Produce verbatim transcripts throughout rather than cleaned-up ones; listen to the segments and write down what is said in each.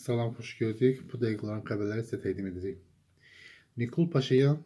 Salam, xoş gördük. Bu dəqiqələrin xəbərləri sizə təqdim edəcək. Nikol Paşinyan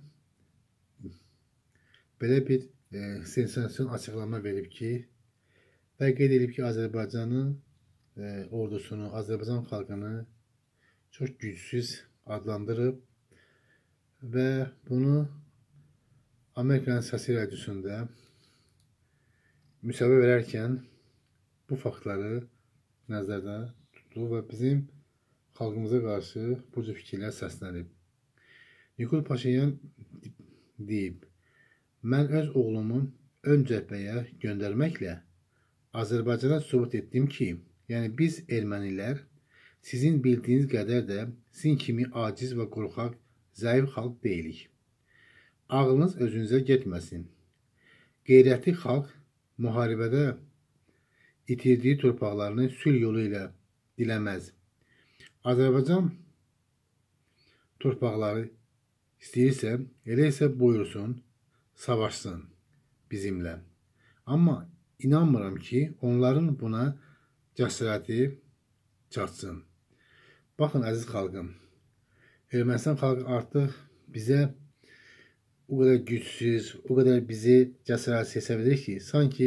belə bir e, sensasiyon açıqlama verib ki, və qeyd edib ki, Azərbaycanın e, ordusunu, Azərbaycan xalqını çox gücsüz adlandırıb və bunu Amerikanın səsi radiosunda müsahibə verərkən bu faktları nəzərdə tutdu və bizim xalqımıza qarşı bu cür fikirlər səslənib. Nikol Paşinyan deyib, mən öz oğlumu ön cəbhəyə göndərməklə Azərbaycana sübut etdim ki, yəni biz ermənilər sizin bildiyiniz qədər də sizin kimi aciz və qorxaq, zəif xalq deyilik. Ağlınız özünüzə getməsin. Qeyrətli xalq müharibədə itirdiyi torpaqlarını sülh yolu ilə diləməz. Azərbaycan torpaqları istəyirsə, elə isə buyursun, savaşsın bizimlə. Amma inanmıram ki, onların buna cəsarəti çatsın. Baxın, əziz xalqım, Ermənistan xalqı artıq bizə o qədər gücsüz, o qədər bizi cəsarətsiz hesab edir ki, sanki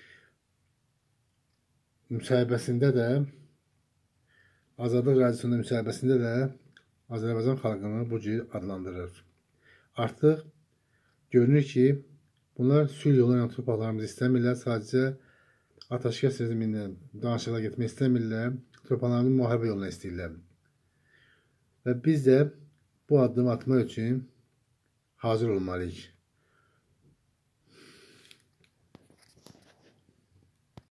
müsahibəsində də, Azadlıq Radiyosunda müsahibəsində də Azərbaycan xalqını bu cür adlandırır. Artıq görünür ki, bunlar sülh yolu ilə torpaqlarımızı istəmirlər, sadəcə atəşkəs rejimində danışıqlara getmək istəmirlər, torpaqlarını müharibə yoluna istəyirlər. Və biz də bu addımı atmaq üçün hazır olmalıyıq.